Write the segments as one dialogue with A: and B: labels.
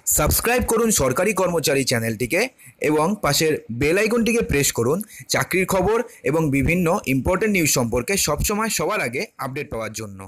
A: Subscribe করুন সরকারি কর্মচারী চ্যানেলটিকে এবং পাশের বেল আইকনটিকে প্রেস করুন চাকরির খবর এবং বিভিন্ন ইম্পর্টেন্ট নিউজ সম্পর্কে সবসময় সবার আগে আপডেট পাওয়ার জন্য।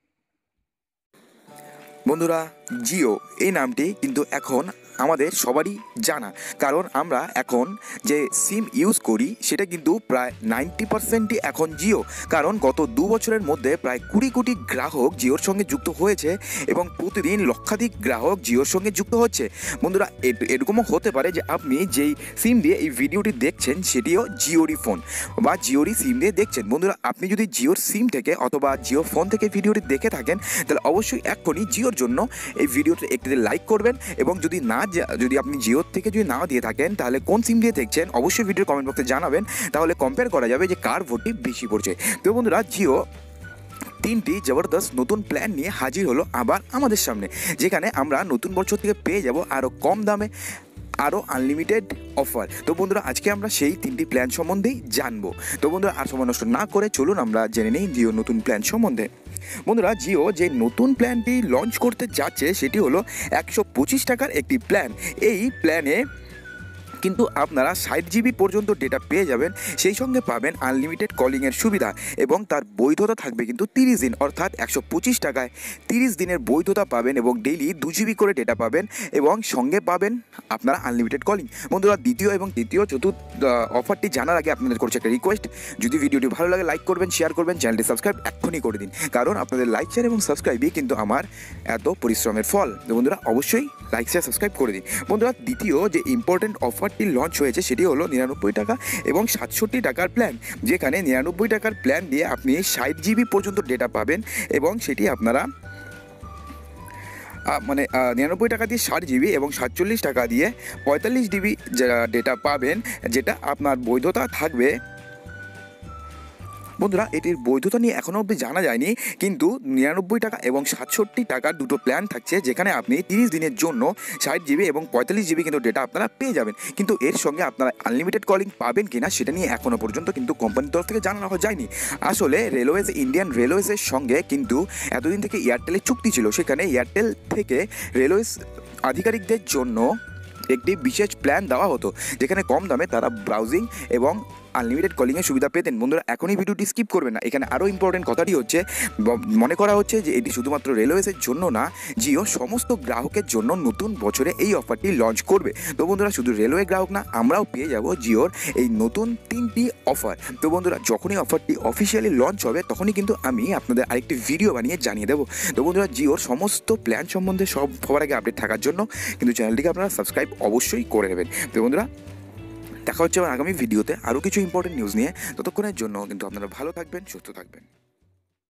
B: বন্ধুরা, জিও এই নামটি কিন্তু এখন আমাদের সবারই জানা, কারণ আমরা এখন যে সিম ইউজ করি সেটা কিন্তু প্রায় 90%ই এখন জিও। কারণ গত 2 বছরের মধ্যে প্রায় 20 কোটি গ্রাহক জিওর সঙ্গে যুক্ত হয়েছে এবং প্রতিদিন লক্ষাধিক গ্রাহক জিওর সঙ্গে যুক্ত হচ্ছে। বন্ধুরা, এরকমও হতে পারে যে আপনি যেই সিম দিয়ে এই ভিডিওটি দেখছেন সেটিও জিওরই ফোন বা জিওরই সিম দিয়ে দেখছেন। বন্ধুরা, আপনি যদি জিওর সিম থেকে অথবা জিও ফোন থেকে ভিডিওটি দেখে থাকেন তাহলে অবশ্যই এখনই জিওর জন্য এই ভিডিওটি একটি লাইক করবেন এবং যদি আপনি জিওর থেকে যদি না দিয়ে থাকেন তাহলে কোন সিম দিয়ে দেখছেন অবশ্যই ভিডিওর কমেন্ট বক্সে জানাবেন, তাহলে কম্পেয়ার করা যাবে যে কার ভোটটি বেশি পড়ছে। তো বন্ধুরা, জিও 3টি জবরদস্ত নতুন প্ল্যান নিয়ে হাজির হলো আবার আমাদের সামনে, যেখানে আমরা নতুন বছর থেকে পেয়ে যাব আরও কম দামে আরও আনলিমিটেড অফার। তো বন্ধুরা, আজকে আমরা সেই 3টি প্ল্যান সম্বন্ধেই জানবো। তো বন্ধুরা, আর সময় নষ্ট না করে চলুন আমরা জেনে নিই জিও নতুন প্ল্যান সম্বন্ধে। বন্ধুরা, জিও যে নতুন প্ল্যানটি লঞ্চ করতে যাচ্ছে সেটি হলো 125 টাকার একটি প্ল্যান। এই প্ল্যানে কিন্তু আপনারা 60 জিবি পর্যন্ত ডেটা পেয়ে যাবেন, সেই সঙ্গে পাবেন আনলিমিটেড কলিংয়ের সুবিধা এবং তার বৈধতা থাকবে কিন্তু 30 দিন, অর্থাৎ 125 টাকায় 30 দিনের বৈধতা পাবেন এবং ডেইলি 2 জিবি করে ডেটা পাবেন এবং সঙ্গে পাবেন আপনারা আনলিমিটেড কলিং। বন্ধুরা, দ্বিতীয় এবং তৃতীয় চতুর্থ অফারটি জানার আগে আপনাদের করছে একটা রিকোয়েস্ট, যদি ভিডিওটি ভালো লাগে লাইক করবেন, শেয়ার করবেন, চ্যানেলটি সাবস্ক্রাইব এক্ষুনি করে দিন, কারণ আপনাদের লাইক শেয়ার এবং সাবস্ক্রাইবই কিন্তু আমার এত পরিশ্রমের ফল। তো বন্ধুরা, অবশ্যই লাইক শেয়ার সাবস্ক্রাইব করে দিন। বন্ধুরা, দ্বিতীয় যে ইম্পর্টেন্ট অফারটি লঞ্চ হয়েছে সেটি হলো 99 টাকা এবং 67 টাকার প্ল্যান, যেখানে 99 টাকার প্ল্যান দিয়ে আপনি 60 জিবি পর্যন্ত ডেটা পাবেন এবং সেটি আপনারা 99 টাকা দিয়ে 60 জিবি এবং 47 টাকা দিয়ে 45 জিবি ডেটা পাবেন, যেটা আপনার বৈধতা থাকবে। বন্ধুরা, এটির বৈধতা নিয়ে এখনও অবধি জানা যায়নি, কিন্তু 99 টাকা এবং 67 টাকার দুটো প্ল্যান থাকছে, যেখানে আপনি 30 দিনের জন্য 60 জিবি এবং 45 জিবি কিন্তু ডেটা আপনারা পেয়ে যাবেন। কিন্তু এর সঙ্গে আপনারা আনলিমিটেড কলিং পাবেন কিনা সেটা নিয়ে এখনও পর্যন্ত কিন্তু কোম্পানির তরফ থেকে জানানো যায়নি। আসলে ইন্ডিয়ান রেলওয়েজের সঙ্গে কিন্তু এতদিন থেকে এয়ারটেলের চুক্তি ছিল, সেখানে এয়ারটেল থেকে রেলওয়েজ আধিকারিকদের জন্য একটি বিশেষ প্ল্যান দেওয়া হতো, যেখানে কম দামে তারা ব্রাউজিং এবং আনলিমিটেড কলিংয়ের সুবিধা পেতেন। বন্ধুরা, এখনই ভিডিওটি স্কিপ করবেন না, এখানে আরও ইম্পর্টেন্ট কথাটি হচ্ছে, মনে করা হচ্ছে যে এটি শুধুমাত্র রেলওয়েজের জন্য না, জিও সমস্ত গ্রাহকের জন্য নতুন বছরে এই অফারটি লঞ্চ করবে। তো বন্ধুরা, শুধু রেলওয়ে গ্রাহক না, আমরাও পেয়ে যাব জিওর এই নতুন 3টি অফার। তো বন্ধুরা, যখনই অফারটি অফিসিয়ালি লঞ্চ হবে তখনই কিন্তু আমি আপনাদের আরেকটি ভিডিও বানিয়ে জানিয়ে দেবো। তো বন্ধুরা, জিওর সমস্ত প্ল্যান সম্বন্ধে সবার আগে আপডেট থাকার জন্য কিন্তু চ্যানেলটিকে আপনারা সাবস্ক্রাইব অবশ্যই করে নেবেন। তো বন্ধুরা, দেখা হচ্ছে আবার আগামী ভিডিওতে আরও কিছু ইম্পর্টেন্ট নিউজ নিয়ে। ততক্ষণের জন্য কিন্তু আপনারা ভালো থাকবেন, সুস্থ থাকবেন।